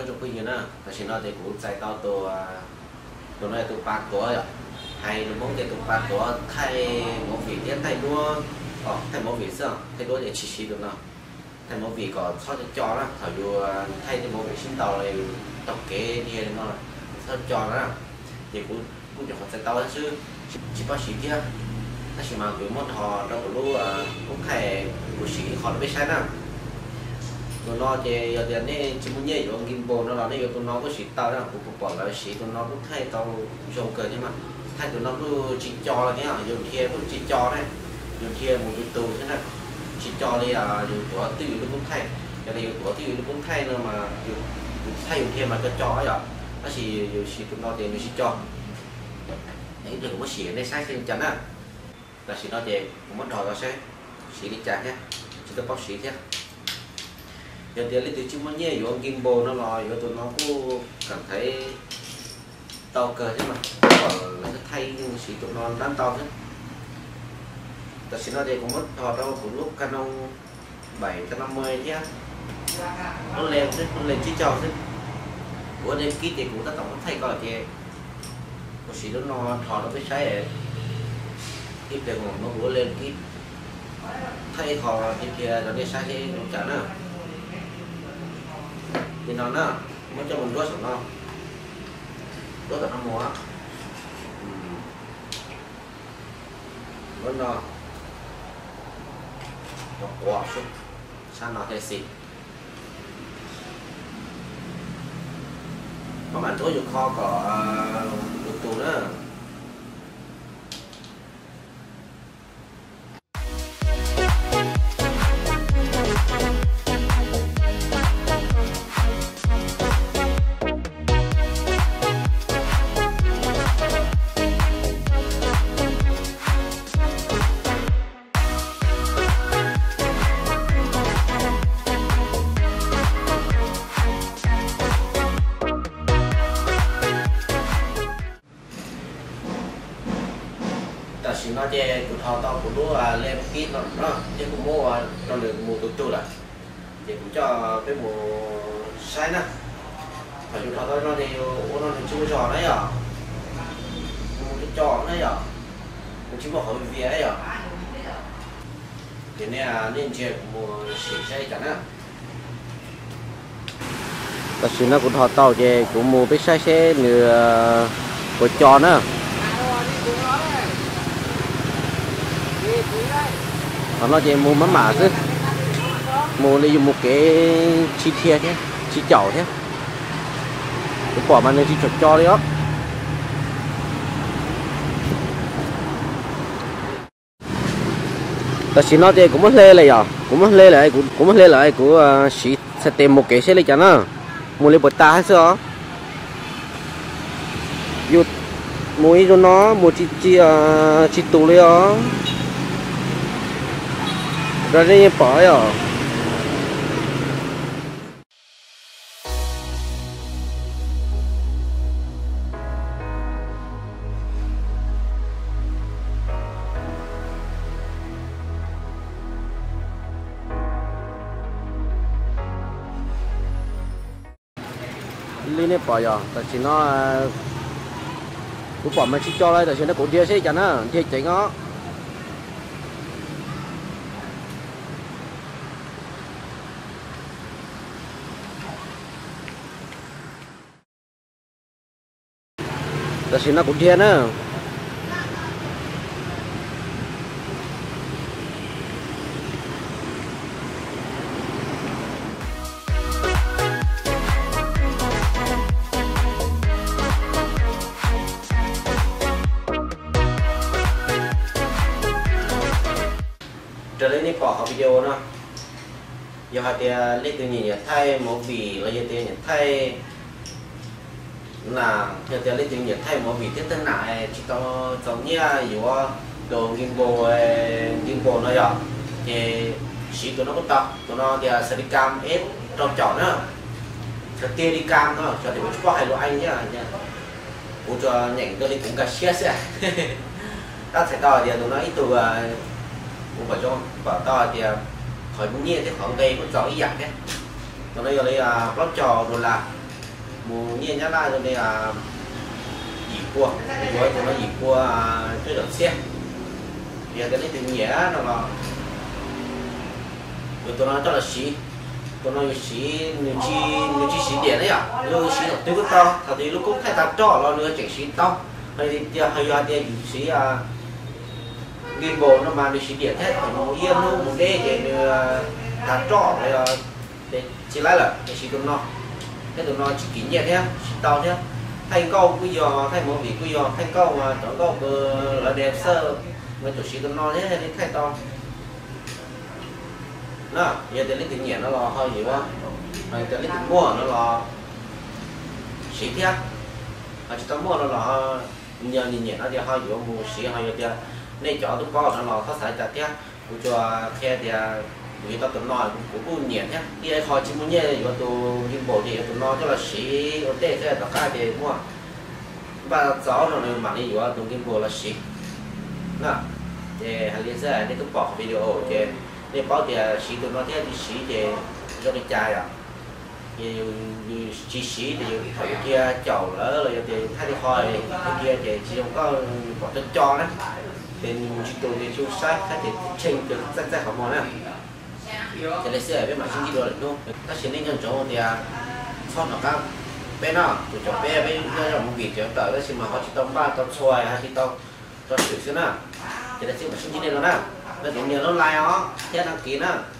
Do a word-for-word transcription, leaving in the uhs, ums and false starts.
chụp cái gì nữa ta chỉ nói thì cũng chạy taoตัวตัวnàyตัวbaตัวrồi hay nó muốn cáiตัวbaตัวthay một vị thế thay đua ờ thay một vị sao thay đua để chỉ chỉ được nào thay một vị có sao cho cho đó thảo dù thay cho một vị sinh tàu này tập kế đi nó sao cho đó thì cũng cũng chỉ họ chạy tao chứ chỉ bác sĩ kia ta chỉ mang cái món họ trong cái lúa cũng thay bác sĩ họ biết sai nào tụi nó thì giờ tiền này chỉ muốn nhảy vào gimbal nó là này tụi nó có xịt tao đó cũng bỏ lại xịt tụi nó cũng thay tao dùng cờ nhưng mà thay tụi nó cứ chỉ cho thế nào dùng kia cũng chỉ cho đấy dùng kia một cái tù thế này chỉ cho đây là dùng của tiêu nó cũng thay cái này của tiêu nó cũng thay nữa mà dùng thay dùng kia mà cho cho vậy nó chỉ dùng xịt tụi nó tiền nó chỉ cho đấy thì cũng có xịt này sai trên chắn à là xịt nó thì cũng mất đòi nó sẽ xịt đi chả nhé chỉ có bóc xịt thế giờ tiền lấy từ chim nó nhẹ vô gimbal nó lòi vô tụi nó cũng cảm thấy to cờ chứ mà còn là thay nhưng chỉ tụi nó đánh to chứ ta xin nói đây cũng mất họ đâu cũng lúc Canon bảy trăm năm mươi nhé nó lên chứ nó lên chỉ cho chứ bữa đêm ký thì cũng ta tổng thay coi kìa một xí nó nó thò nó biết sai ít tiền nó bữa lên ký thay thò như kia rồi đi sai thì chả nữa thì nó nó muốn cho mình đốt nó đốt tận năm mùa nó nó nó quả xuống sao nó thế gì có bạn tối dùng kho có được tù nữa chỉ nói che của thọ to của lúa lên kít nó nó chứ cũng mua nó được mua tụt tụt là thì cũng cho cái mùa sai nè phải chúng thọ nó thì nó thì chưa trò đấy à mua cái trò đấy à mình chỉ một hồi vía đấy à thì này nên chơi mùa xỉ say chẳng á bác sĩ nó cũng thọ to che cũng mua cái sai xe nửa của trò nữa nó chỉ mua mắm mả chứ mua đi dùng một cái chi thia thế chi chảo thế cái quả mà này chi chọc cho đấy đó ta chỉ nói thì cũng mất lê lại à cũng mất lê lại cũng cũng mất lê lại của chỉ sẽ tìm một cái xe lấy chắn à mua lấy bột ta hay sao dù mua cho nó mua chi chi chi tù lấy đó rồi đây bỏ rồi lên đây bỏ rồi tại chỉ nó cũng bỏ mà chỉ cho đây tại chỉ nó cũng chia sẻ cho nó chia chỉnh nó ta xin nó cũng thiên á trở lên đi bỏ video nó giờ họ thì lấy từ nhỉ thay một vị là giờ thì thay là giờ thì lấy từ nhỉ thay một vị tiếp tân lại chỉ có giống như dù đồ gimbal gimbal nó giờ thì chỉ tụi nó có tập tụi nó thì Steadicam S trong chọn nữa Steadicam thôi cho thì có hai loại anh nhá nha cũng cho nhảy tôi đi cũng cả xe xe ta sẽ đòi thì tụi nó ít từ cũng phải cho bảo to thì khỏi muốn nhiên thì khoảng đây cũng rõ ý dạng đấy tụi nó giờ đây là blog trò rồi là mù nhiên nhá lại rồi đây là dịp cua rồi tụi nó dịp cua chơi đợt xe giờ cái này thì nhẹ nó là rồi tụi nó cho là xí tụi nó xí nếu chi nếu chi xí điện đấy à rồi xí nó tiêu cái to thật thì lúc cũng thay ta cho nó nữa chỉ xí to hay thì giờ hay giờ thì xí à game bộ nó mà đi xí điện hết một yên luôn một đê để ta cho để chỉ lại là cái xí tụi nó cái tụi nó chỉ kín nhẹ thế xí to thế thành câu bây giờ thành một vị bây giờ thành câu mà chọn câu là đẹp sơ mà chủ sĩ tụi nó thế nên thay to đó giờ thì lấy tiền nhẹ nó là hơi gì quá rồi thì lấy tiền mua nó là sĩ thiết mà chỉ tao mua nó là nhờ nhìn nhẹ nó thì hơi gì mua sĩ hơi gì thì nên chọn tụi con nó là phát sản chặt thiết của cho khe thì người ta tụi nó cũng cũng nhẹ nhá kia khó chỉ muốn nhẹ rồi tụi những bộ thì tụi nó cho là sĩ ở đây cái tất cả thì mua và gió rồi mà đi vào tụi những bộ là sĩ nè thì hành lý xe để tôi bỏ video thì để bảo thì sĩ tụi nó thế thì sĩ thì cho đi chai à thì chỉ sĩ thì phải kia chậu lỡ rồi thì thay đi khỏi cái kia thì chỉ không có bỏ cho cho đấy thì chỉ tụi thì chú sai thay thì trình được rất rất khó món nè thì lấy xe với mặt xin đi đồ luôn ta xin lên chân chỗ thì sau nó các bên nào tụi chỗ bé với nó một việc thì tới đó xin mà họ chỉ tông ba tông xoài hay chỉ tông cho sửa xíu nè thì là xin mà xin đi lên nó nè nó điểm nhiều nó like nó thế đăng ký nè